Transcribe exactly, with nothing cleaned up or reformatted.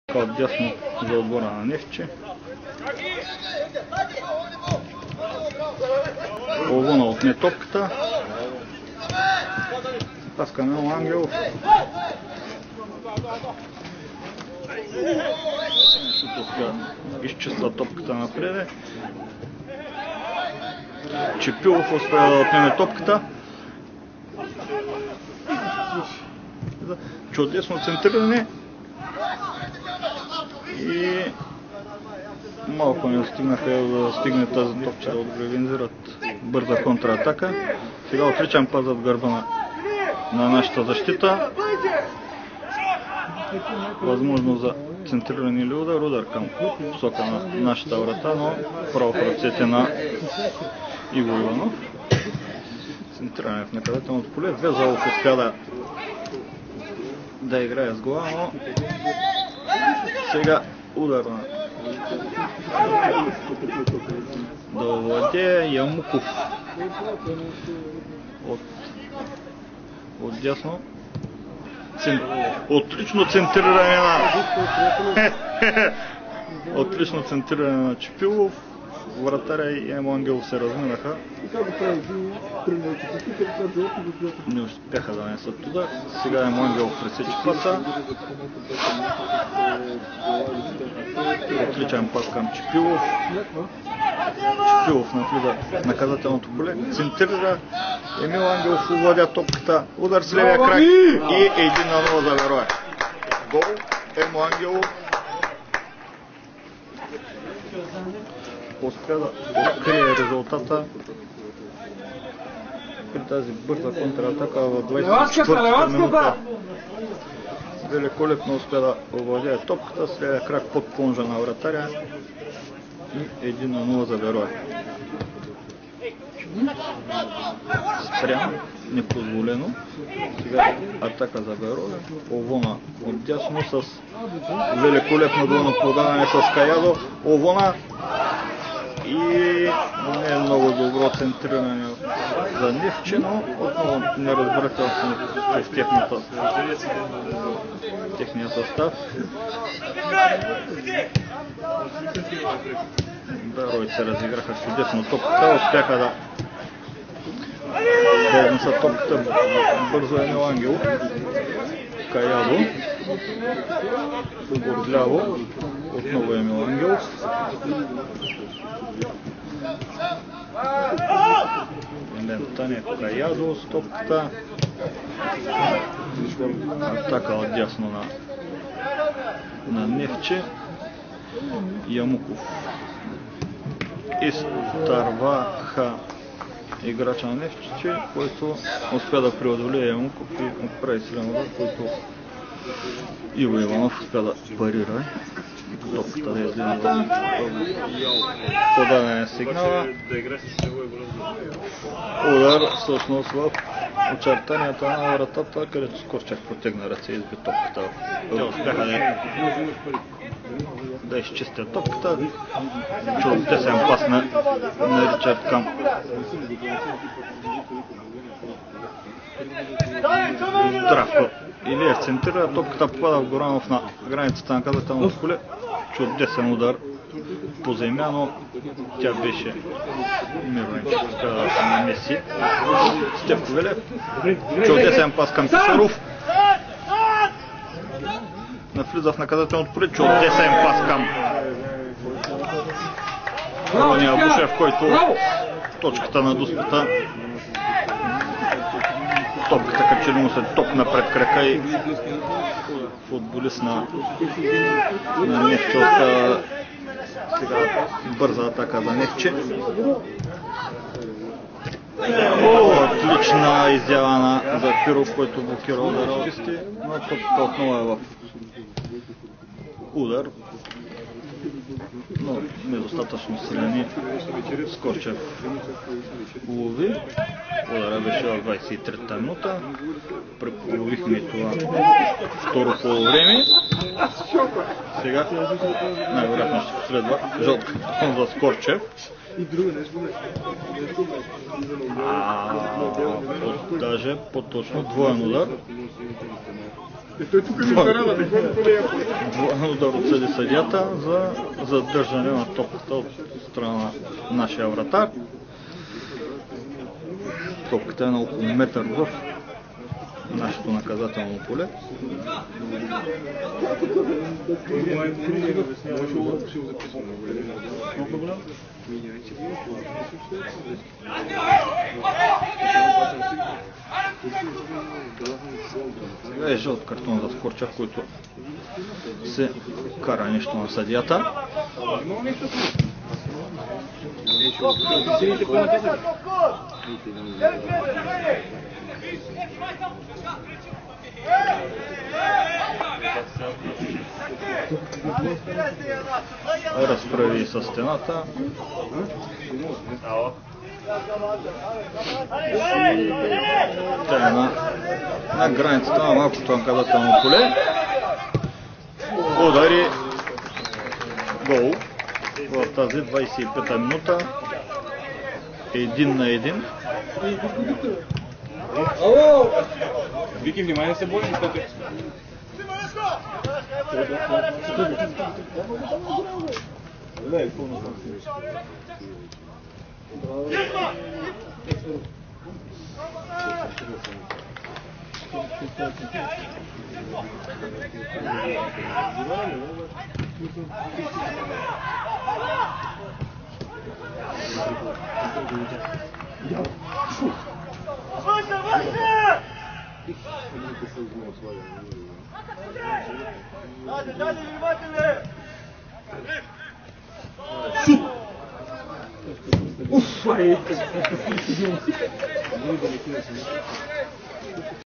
Отдясно за отбора на Нефче. Овона отне топката. Паска на Ангелов. Изчиства топката напред. Чепилов успя да отнеме топката. Чудесно центриране. И малко не стигнаха да стигне тази топче да организират бърза контратака. Сега отличен пас зад гърба на, на нашата защита. Възможно за центриране или удар, удар към посока на нашата врата, но право в ръцете на Иво Иванов. Центриране в наказателното поле. Везалов успя да, да играе с глава, но сега удар на да овладее Ямуков от, от дясно. Цен... Отлично центриране на отлично центриране на Чепилов. Вратаря и Емо Ангелов се разминаха. Не успяха да несат туда. Сега Емо Ангелов пресече паса. Отличен пас към Чепилов. Чепилов навлиза в наказателното поле. Центрира. Емил Ангелов овладя топката. Удар с левия крак и един на нула за Вероя. Гол. Емо Ангелов успя да открие резултата при тази бърза контратака в двадесет и четвъртата минута. Великолепно успя да овладее топката с левия крак под плонжа на вратаря и един на нула за Вероя. Спрям, непозволено. Сега атака за Вероя. Овона отдясно с великолепно долно подаване с Каядо. Овона и не е много добро центриране за Нефче, но отново неразбирателство в техния състав. Берои се разиграха чудесно топката, успяха да да изнесат топката бързо Емил Ангелов. Каядо отляво, отново Емил Ангелов. Лентане Каядо с топката. Атака отдясно на, на Нефче. Ямуков изтърваха играча на Нефче, който успя да преодолее Ямуков и отправи силен удар, който Иво Иванов успя да парира. Топката да излиза в подаден сигнала. Удар всъщност в очертанията на вратата, където Скорчак протегна ръце и изби топката. Те успяха да, да изчистят топката. Чудесен пас на, на Ричард към Здравко Илиев центрира, топката попада в Горанов на границата на наказателното поле. Чудесен удар по земя, но тя беше Мирончев, успя да се намеси. Стефко Велев. Чудесен пас към Писаров. Навлиза в наказателното поле. Чудесен пас към Рония Бушев, който точката на дуспата. Топката като му се топна пред крака и футболист на, на Нефче успя сега бърза атака за Нефче. Отлична изява на Закиров, който блокира удара чисти, но топката отново е в удар, но недостатъчно силени. Скорчев улови. Удара беше в двадесет и трета минута. Преполовихме това второ полувреме. Сега най-вероятно ще последва жълтка за Скорчев. А, даже по-точно двоен удар. Той тук ми заряда, не ходи по нея. Двоен удар отсъди съдията за задържане на топката от страна на нашия вратар. Топката е на около метър в нашето наказателно поле. Сега е жълт картон за Скорчак, който се кара нещо на съдията. Разправи със стената. Тя е на, на границата на малкото наказателно поле. Удари гол в тази двадесет и пета минута. Един на един. Вики, внимание, се бои, защото... Дайте, дайте, внимательно! Уф, ай!